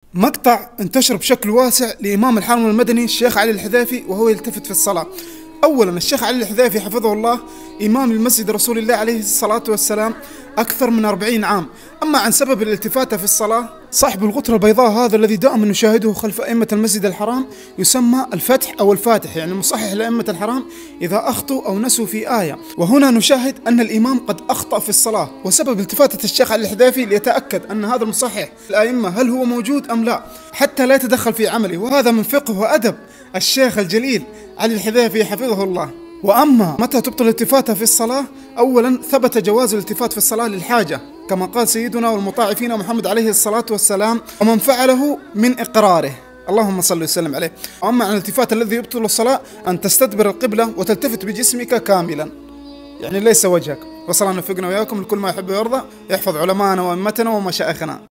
مقطع انتشر بشكل واسع لإمام الحرم المدني الشيخ علي الحذيفي وهو يلتفت في الصلاة. أولا الشيخ علي الحذيفي حفظه الله إمام المسجد رسول الله عليه الصلاة والسلام أكثر من 40 عام. أما عن سبب الالتفاتة في الصلاة، صاحب الغترة البيضاء هذا الذي دائما نشاهده خلف أئمة المسجد الحرام يسمى الفتح أو الفاتح، يعني مصحح لأئمة الحرام إذا أخطوا أو نسوا في آية. وهنا نشاهد أن الإمام قد أخطأ في الصلاة، وسبب التفاتة الشيخ علي الحذيفي ليتأكد أن هذا المصحح الأئمة هل هو موجود أم لا، حتى لا يتدخل في عمله. وهذا من فقه وأدب الشيخ الجليل علي الحذيفي حفظه الله. وأما متى تبطل الالتفاتة في الصلاة، أولا ثبت جواز الالتفات في الصلاة للحاجة كما قال سيدنا والمطاع فينا محمد عليه الصلاة والسلام: ومن فعله من إقراره، اللهم صل وسلم عليه. أما عن الالتفات الذي يبطل الصلاة أن تستدبر القبلة وتلتفت بجسمك كاملا، يعني ليس وجهك. وصلنا نوفقنا وإياكم لكل ما يحب ويرضى، يحفظ علماءنا وأئمتنا ومشايخنا.